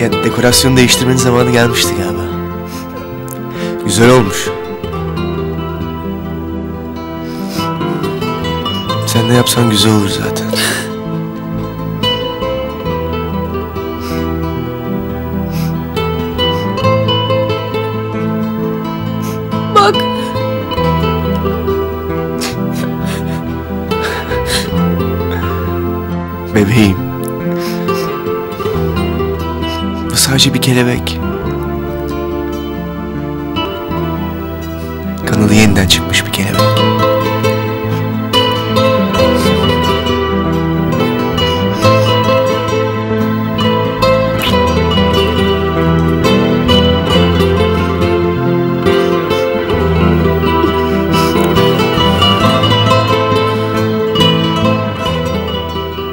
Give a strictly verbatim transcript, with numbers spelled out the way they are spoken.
Ya dekorasyonu değiştirmenin zamanı gelmişti galiba. Güzel olmuş. Sen ne yapsan güzel olur zaten. Bak. Bebeğim. Bu sadece bir kelebek. Kanalı yeniden çıkmış bir kelebek.